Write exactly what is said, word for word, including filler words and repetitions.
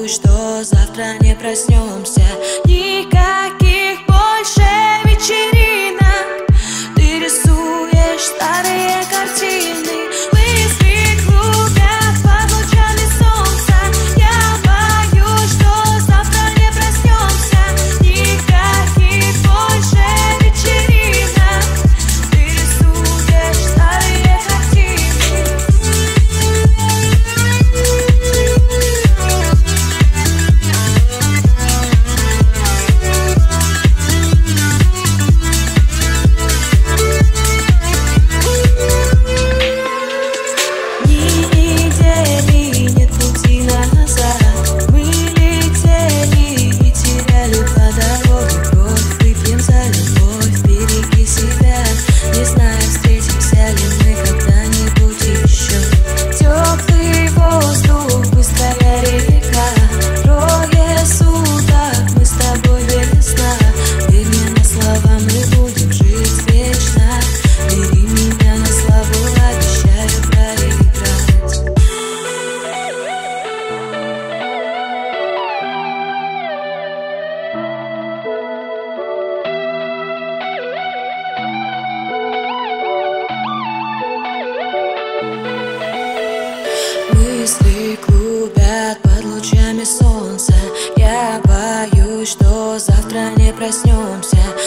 боюсь, что завтра не проснемся. Никаких больше вечеринок. Ты рисуешь старые картины, мысли клубят под лучами солнца. Я боюсь, что завтра не проснемся. Никаких больше вечеринок. Ты рисуешь старые картины. Мысли клубят под лучами солнца. Я боюсь, что завтра не проснемся.